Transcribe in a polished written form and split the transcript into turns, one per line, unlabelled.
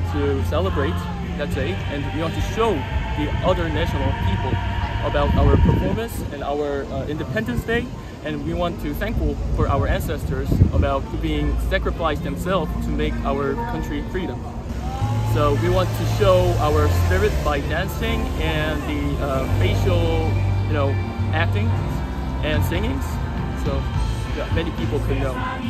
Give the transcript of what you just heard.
to celebrate that day, and we want to show the other national people about our performance and our Independence Day, and we want to thankful for our ancestors about being sacrificed themselves to make our country freedom. So we want to show our spirit by dancing and the facial, acting and singing. So many people could know.